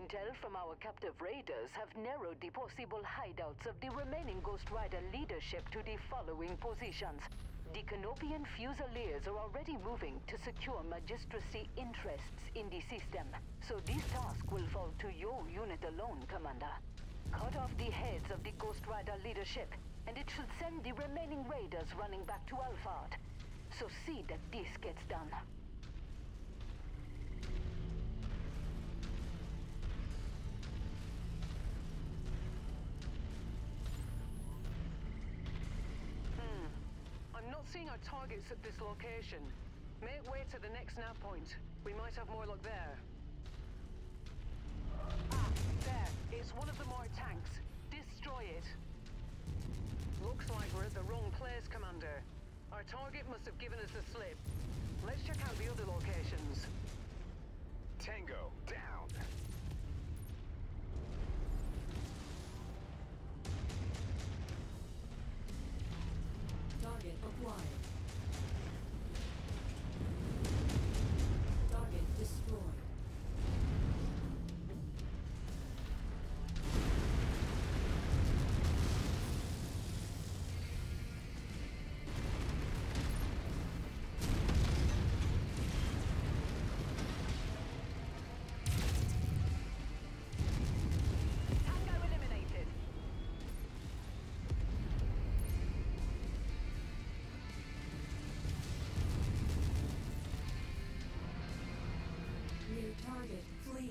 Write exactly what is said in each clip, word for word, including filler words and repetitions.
intel from our captive raiders have narrowed the possible hideouts of the remaining Ghost Rider leadership to the following positions. The Canopian Fusiliers are already moving to secure Magistracy interests in the system, so this task will fall to your unit alone, Commander. Cut off the heads of the Ghost Rider leadership, and it should send the remaining raiders running back to Alphard. So see that this gets done. I'm not seeing our targets at this location. Make way to the next nav point. We might have more luck there. Ah, there. It's one of the more tanks. Destroy it. Looks like we're at the wrong place, Commander. Our target must have given us the slip. Let's check out the other locations. Tango, down! Target acquired. Target destroyed. Target, flee.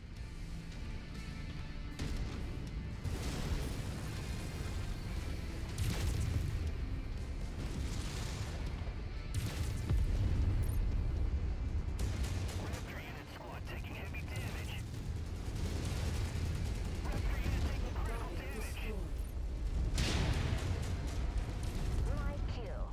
Raptor unit squad taking heavy damage. Raptor unit taking critical damage. My kill.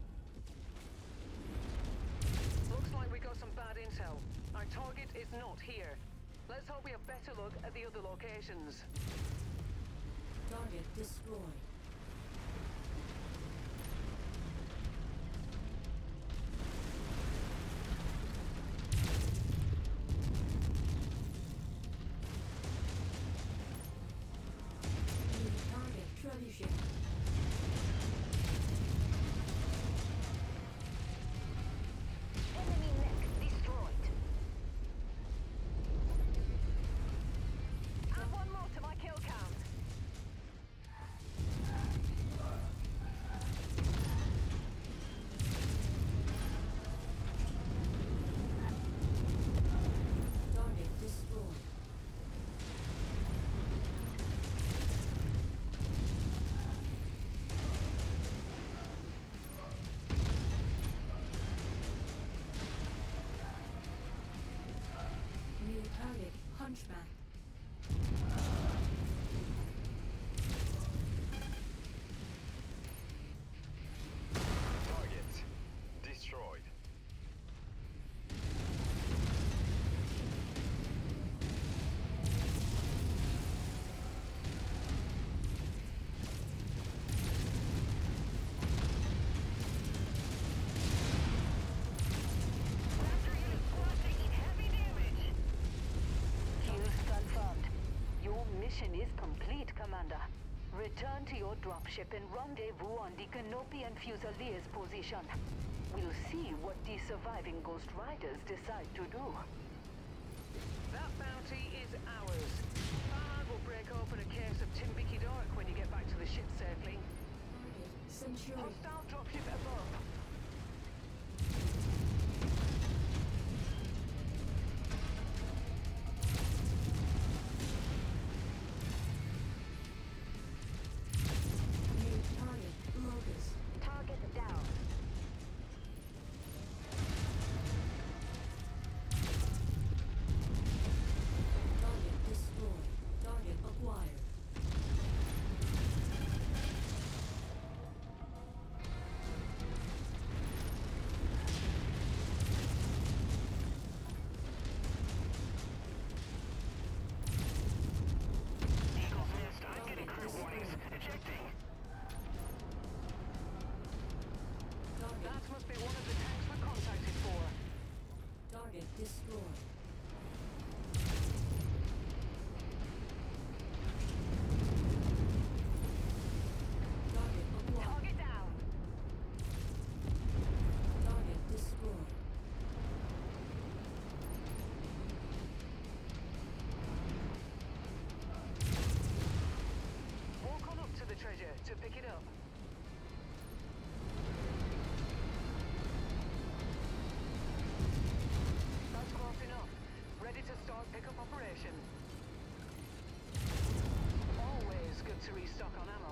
Looks like we got some bad intel. Our target is not here. Let's hope we have better luck at the other locations. Target destroyed. New target troubleshooting. Enemy mech destroyed. Add one more to my kill count. Target destroyed. New target Hunchback. Target destroyed. Raptor unit squad taking heavy damage. Fuse confirmed. Your mission is complete, Commander. Return to your dropship and rendezvous on the Canopian Fusiliers position. We'll see what the surviving Ghost Riders decide to do. That bounty is ours. Farhad will break open a case of Timbiki Dark when you get back to the ship safely. Target Centurion. Hostile dropship above. New target Locust. Target down. Target destroyed. Target acquired. Pick it up. That's close enough. Ready to start pickup operation. Always good to restock on ammo.